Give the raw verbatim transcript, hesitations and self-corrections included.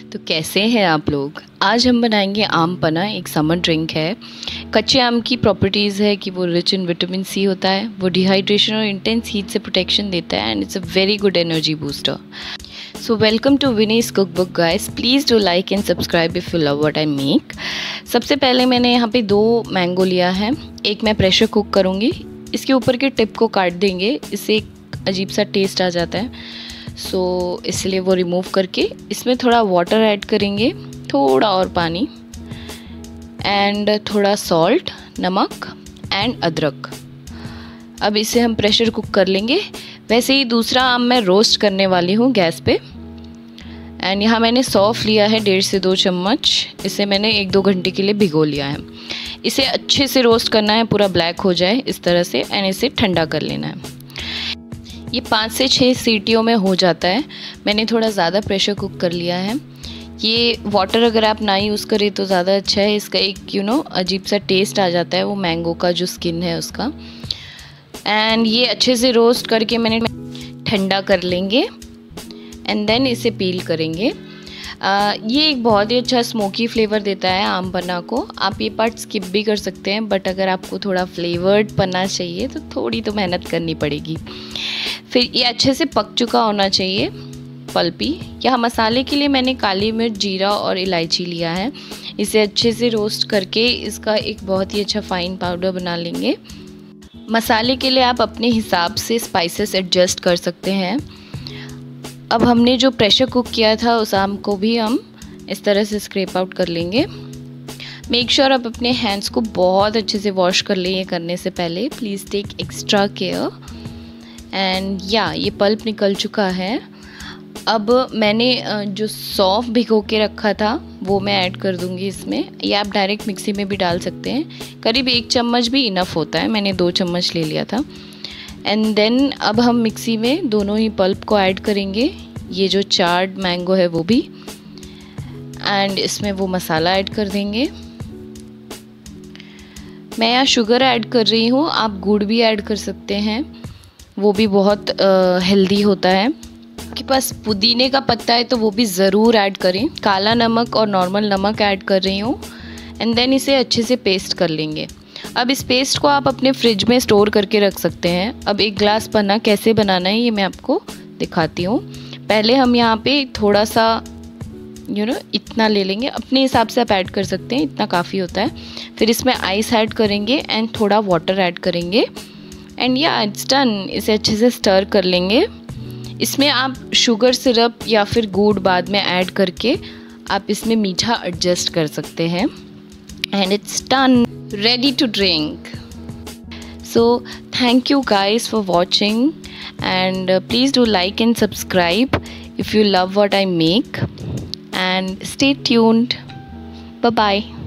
तो कैसे हैं आप लोग। आज हम बनाएंगे आम पन्ना। एक समर ड्रिंक है। कच्चे आम की प्रॉपर्टीज़ है कि वो रिच इन विटामिन सी होता है, वो डिहाइड्रेशन और इंटेंस हीट से प्रोटेक्शन देता है and it's a very good energy booster. So welcome to Vini's cook book guys. Please do like and subscribe if you love what I make. सबसे पहले मैंने यहाँ पे दो मैंगो लिया है। एक मैं प्रेशर कुक करूँगी। इसके ऊपर के टिप को काट देंगे, इससे एक अजीब सा टेस्ट आ जाता है। सो so, इसलिए वो रिमूव करके इसमें थोड़ा वाटर ऐड करेंगे, थोड़ा और पानी एंड थोड़ा सॉल्ट, नमक एंड अदरक। अब इसे हम प्रेशर कुक कर लेंगे। वैसे ही दूसरा आम मैं रोस्ट करने वाली हूँ गैस पे। एंड यहाँ मैंने सौंफ लिया है डेढ़ से दो चम्मच। इसे मैंने एक दो घंटे के लिए भिगो लिया है। इसे अच्छे से रोस्ट करना है, पूरा ब्लैक हो जाए इस तरह से, एंड इसे ठंडा कर लेना है। ये पाँच से छः सीटियों में हो जाता है। मैंने थोड़ा ज़्यादा प्रेशर कुक कर लिया है। ये वाटर अगर आप ना यूज़ करें तो ज़्यादा अच्छा है। इसका एक यू नो अजीब सा टेस्ट आ जाता है, वो मैंगो का जो स्किन है उसका। एंड ये अच्छे से रोस्ट करके मैंने ठंडा कर लेंगे एंड देन इसे पील करेंगे। आ, ये एक बहुत ही अच्छा स्मोकी फ्लेवर देता है आम पन्ना को। आप ये पार्ट स्किप भी कर सकते हैं, बट अगर आपको थोड़ा फ्लेवर्ड पन्ना चाहिए तो थोड़ी तो मेहनत करनी पड़ेगी। फिर ये अच्छे से पक चुका होना चाहिए, पल्पी। यहाँ मसाले के लिए मैंने काली मिर्च, जीरा और इलायची लिया है। इसे अच्छे से रोस्ट करके इसका एक बहुत ही अच्छा फाइन पाउडर बना लेंगे। मसाले के लिए आप अपने हिसाब से स्पाइसेस एडजस्ट कर सकते हैं। अब हमने जो प्रेशर कुक किया था उस आम को भी हम इस तरह से स्क्रैप आउट कर लेंगे। मेक श्योर आप अपने हैंड्स को बहुत अच्छे से वॉश कर लें ये करने से पहले। Please take extra care. And या ये पल्प निकल चुका है। अब मैंने जो सौंफ भिगो के रखा था वो मैं ऐड कर दूंगी इसमें। या आप डायरेक्ट मिक्सी में भी डाल सकते हैं। करीब एक चम्मच भी इनफ होता है, मैंने दो चम्मच ले लिया था। एंड देन अब हम मिक्सी में दोनों ही पल्प को ऐड करेंगे। ये जो चार्ड मैंगो है वो भी, एंड इसमें वो मसाला ऐड कर देंगे। मैं यहाँ शुगर ऐड कर रही हूँ, आप गुड़ भी ऐड कर सकते हैं, वो भी बहुत हेल्दी होता है। आपके पास पुदीने का पत्ता है तो वो भी ज़रूर ऐड करें। काला नमक और नॉर्मल नमक ऐड कर रही हूँ। एंड देन इसे अच्छे से पेस्ट कर लेंगे। अब इस पेस्ट को आप अपने फ्रिज में स्टोर करके रख सकते हैं। अब एक ग्लास पन्ना कैसे बनाना है ये मैं आपको दिखाती हूँ। पहले हम यहाँ पे थोड़ा सा यू नो इतना ले लेंगे, अपने हिसाब से आप ऐड कर सकते हैं, इतना काफ़ी होता है। फिर इसमें आइस ऐड करेंगे एंड थोड़ा वाटर ऐड करेंगे एंड या इट्स डन। इसे अच्छे से स्टर कर लेंगे। इसमें आप शुगर सिरप या फिर गुड़ बाद में ऐड करके आप इसमें मीठा एडजस्ट कर सकते हैं। And it's done, ready to drink. So thank you guys for watching, and uh, please do like and subscribe if you love what I make, and stay tuned. Bye bye.